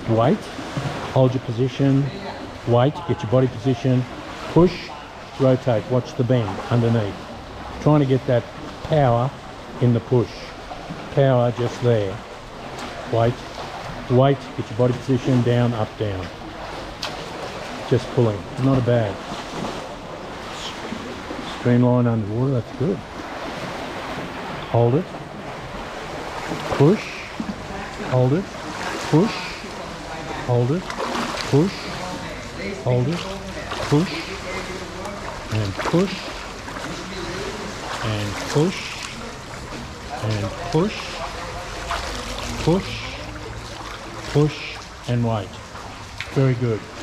Wait, hold your position, wait, get your body position, push, rotate, watch the bend underneath. Trying to get that power in the push. Power just there. Wait, wait, get your body position, down, up, down. Just pulling, not a bad. Streamline underwater, that's good. Hold it, push, hold it, push, hold it, push, hold it, push, and push, and push, and push, push, push, and wait. Very good.